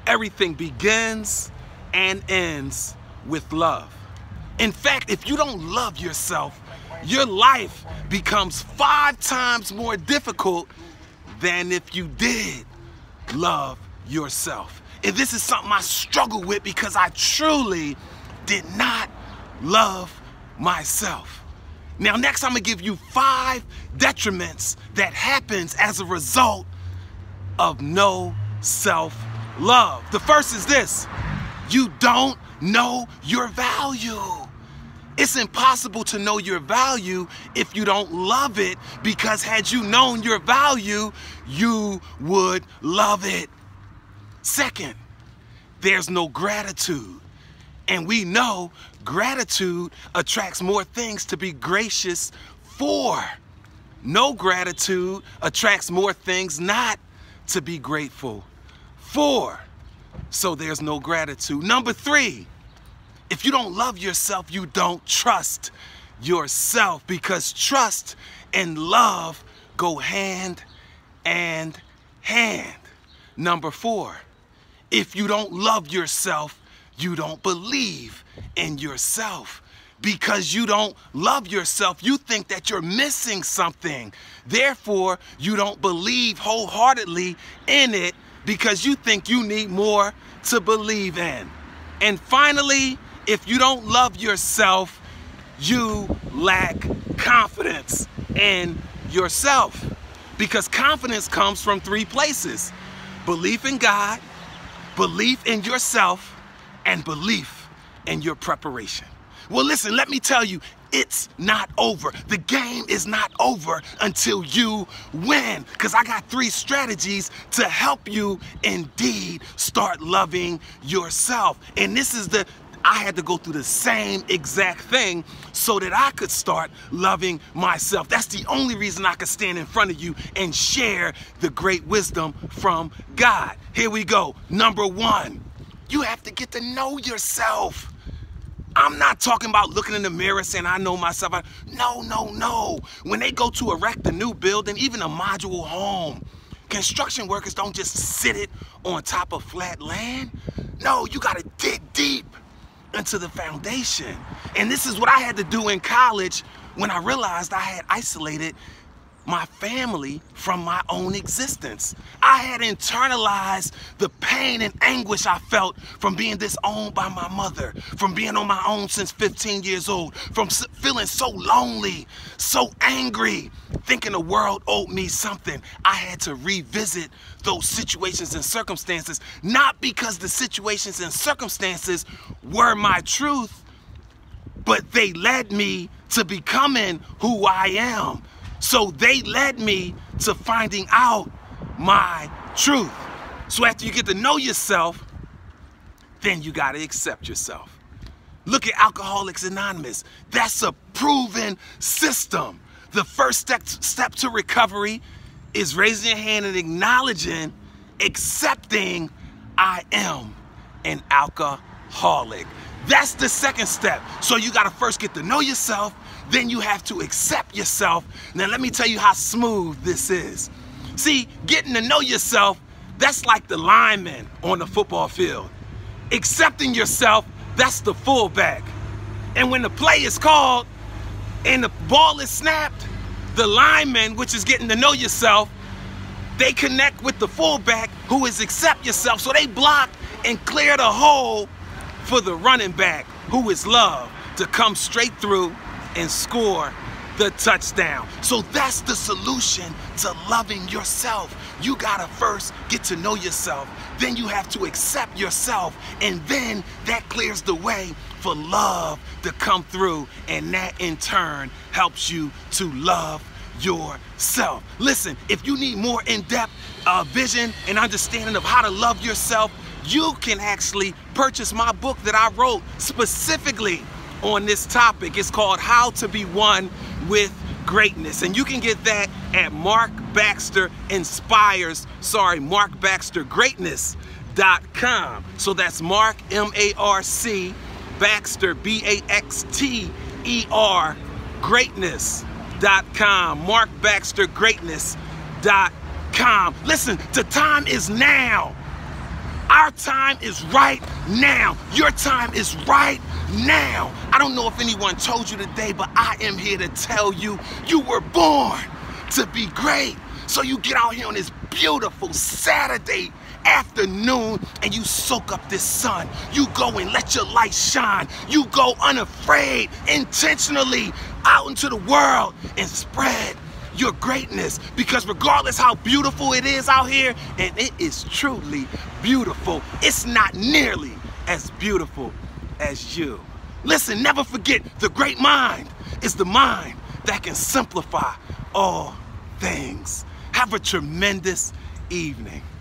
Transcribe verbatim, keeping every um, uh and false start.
Everything begins and ends with love. In fact, if you don't love yourself, your life becomes five times more difficult than if you did love yourself. And this is something I struggle with because I truly did not love myself. Now, next I'm gonna give you five detriments that happens as a result of no self-love. The first is this: you don't know your value. It's impossible to know your value if you don't love it, because had you known your value, you would love it. Second, there's no gratitude. And we know gratitude attracts more things to be gracious for. No gratitude attracts more things not to be grateful for. So there's no gratitude. Number three, if you don't love yourself, you don't trust yourself, because trust and love go hand in hand. Number four, if you don't love yourself, you don't believe in yourself. Because you don't love yourself, you think that you're missing something. Therefore, you don't believe wholeheartedly in it because you think you need more to believe in. And finally, if you don't love yourself, you lack confidence in yourself. Because confidence comes from three places: belief in God, belief in yourself, and belief in your preparation. Well, listen, let me tell you, it's not over. The game is not over until you win. Because I got three strategies to help you indeed start loving yourself. And this is the, I had to go through the same exact thing so that I could start loving myself. That's the only reason I could stand in front of you and share the great wisdom from God. Here we go. Number one, you have to get to know yourself. I'm not talking about looking in the mirror saying, I know myself. I, no, no, no. When they go to erect a new building, even a modular home, construction workers don't just sit it on top of flat land. No, you got to dig deep into the foundation. And this is what I had to do in college when I realized I had isolated my family from my own existence. I had internalized the pain and anguish I felt from being disowned by my mother, from being on my own since fifteen years old, from feeling so lonely, so angry, thinking the world owed me something. I had to revisit those situations and circumstances, not because the situations and circumstances were my truth, but they led me to becoming who I am. So they led me to finding out my truth. So after you get to know yourself, then you got to accept yourself. Look at Alcoholics Anonymous. That's a proven system. The first step, step to recovery is raising your hand and acknowledging, accepting, I am an alcoholic. That's the second step. So you got to first get to know yourself. Then you have to accept yourself. Now let me tell you how smooth this is. See, getting to know yourself, that's like the lineman on the football field. Accepting yourself, that's the fullback. And when the play is called and the ball is snapped, the lineman, which is getting to know yourself, they connect with the fullback, who is accept yourself. So they block and clear the hole for the running back, who is love, to come straight through and score the touchdown. So that's the solution to loving yourself. You gotta first get to know yourself. Then you have to accept yourself. And then that clears the way for love to come through. And that in turn helps you to love yourself. Listen, if you need more in-depth uh, vision and understanding of how to love yourself, you can actually purchase my book that I wrote specifically on this topic. It's called How to Be One with Greatness. And you can get that at Mark Baxter Inspires, sorry, Mark Baxter Greatness dot com. So that's Mark, M A R C, Baxter, B A X T E R, Greatness dot com. Mark Baxter Greatness dot com. Listen, the time is now. Our time is right now. Your time is right now. I don't know if anyone told you today, but I am here to tell you, you were born to be great. So you get out here on this beautiful Saturday afternoon and you soak up this sun. You go and let your light shine. You go unafraid, intentionally out into the world and spread your greatness, because regardless how beautiful it is out here, and it is truly beautiful, it's not nearly as beautiful as you. Listen, never forget, the great mind is the mind that can simplify all things. Have a tremendous evening.